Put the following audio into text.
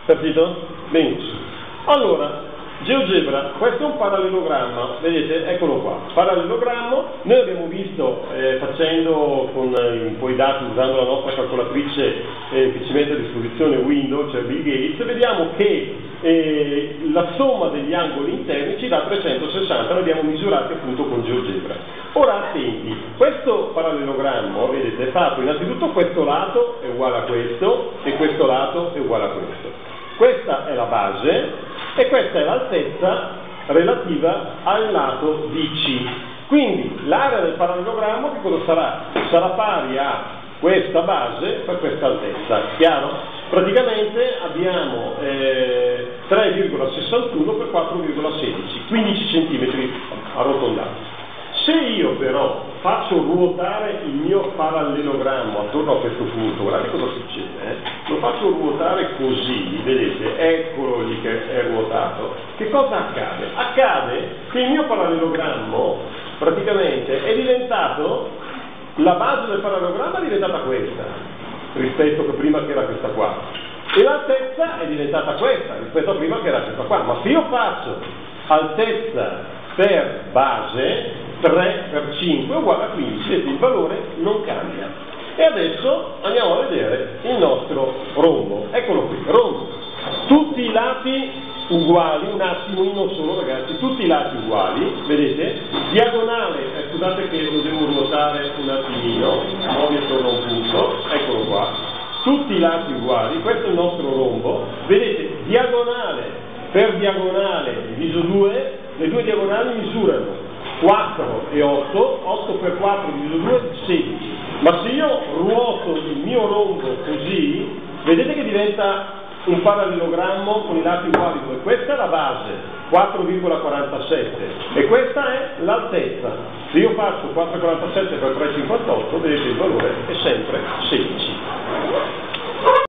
Capito? Benissimo. Allora, GeoGebra, questo è un parallelogramma, vedete, eccolo qua, parallelogrammo. Noi abbiamo visto, facendo con un po' i dati, usando la nostra calcolatrice che ci mette a disposizione Windows, cioè Bill Gates, vediamo che la somma degli angoli interni ci dà 360, li abbiamo misurati appunto con GeoGebra. Ora attenti, questo parallelogrammo, vedete, è fatto innanzitutto questo lato è uguale a questo e questo lato è uguale a questo. Questa è la base e questa è l'altezza relativa al lato DC. Quindi l'area del parallelogrammo che cosa sarà? Sarà pari a questa base per questa altezza, chiaro? Praticamente abbiamo 3,61 per 4,16, 15 cm arrotondati. Se io però faccio ruotare il mio parallelogrammo attorno a questo punto, guardate cosa succede, lo faccio ruotare così, vedete, eccolo lì che è ruotato. Che cosa accade? Accade che il mio parallelogrammo praticamente è diventato, la base del parallelogramma è diventata questa, rispetto a prima che era questa qua, e l'altezza è diventata questa, rispetto a prima che era questa qua. Ma se io faccio altezza per base, 3 per 5 è uguale a 15, vedete, il valore non cambia. E adesso andiamo a vedere il nostro rombo. Eccolo qui, rombo. Tutti i lati uguali, un attimo, non solo ragazzi, tutti i lati uguali, vedete? Diagonale, scusate che lo devo ruotare un attimino, muovi attorno a un punto, eccolo qua. Tutti i lati uguali, questo è il nostro rombo, vedete, diagonale per diagonale diviso 2, le due diagonali misurano 4 e 8, 8 per 4 diviso 2 è 16, ma se io ruoto il mio rombo così, vedete che diventa un parallelogrammo con i lati uguali, dove questa è la base, 4,47, e questa è l'altezza. Se io faccio 4,47 per 3,58, vedete il valore è sempre 16.